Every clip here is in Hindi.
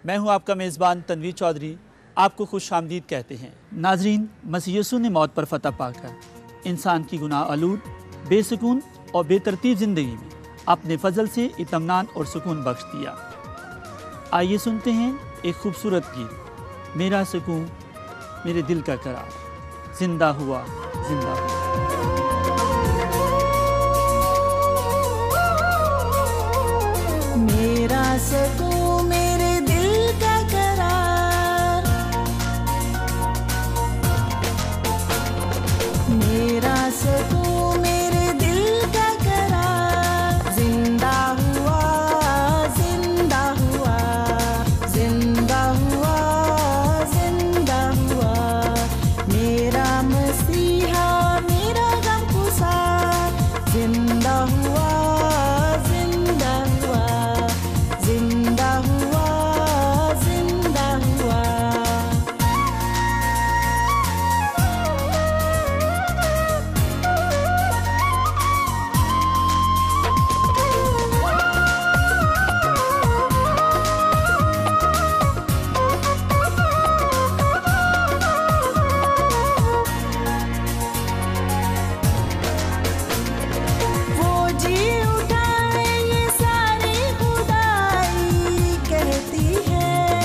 मैं हूं आपका मेज़बान तनवीर चौधरी, आपको खुश आमदीद कहते हैं। नाजरीन, मसीह यीशु ने मौत पर फतह पाकर इंसान की गुनाह आलूद, बेसुकून और बेतरतीब ज़िंदगी में अपने फजल से इत्मीनान और सुकून बख्श दिया। आइए सुनते हैं एक खूबसूरत गीत, मेरा सुकून मेरे दिल का करार, जिंदा हुआ जिंदा हुआ। मेरा सुकून मेरे दिल का करार, मेरा सुकून मेरे दिल का करार, जिंदा हुआ जिंदा हुआ, जिंदा हुआ जिंदा हुआ, मेरा मसीहा मेरा गम गुसार, जिंदा हुआ जिंदा हुआ, जिंदा हुआ जिंदा हुआ। वो जी उठाए ये सारी खुदाई कहती है,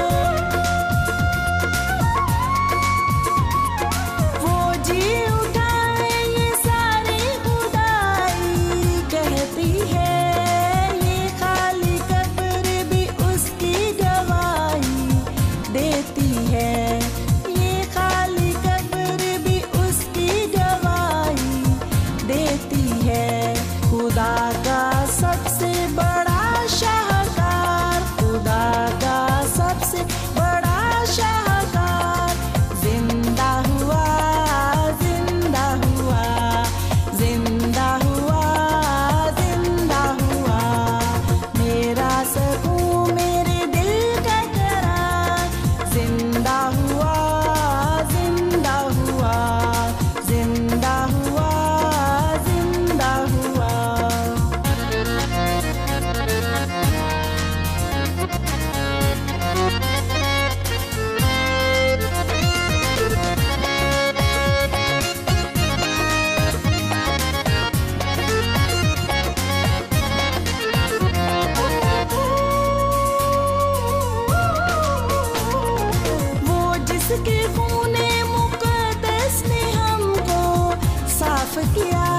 वो जी उठाए ये सारी खुदाई कहती है, ये खाली कब्र भी उसकी गवाही देती है, ये खाली कब्र भी उसकी गवाही देती है। खुदा का सबसे बड़ा शाहकार, खुदा का सबसे बड़ा शाहकार, जिंदा हुआ जिंदा हुआ, जिंदा हुआ जिंदा हुआ, मेरा सुकून मेरे दिल का करार, जिंदा हुआ जिंदा हुआ, जिंदा हुआ जिंदा हुआ। वो जिसके खूने मुक़द्दस ने हमको साफ किया,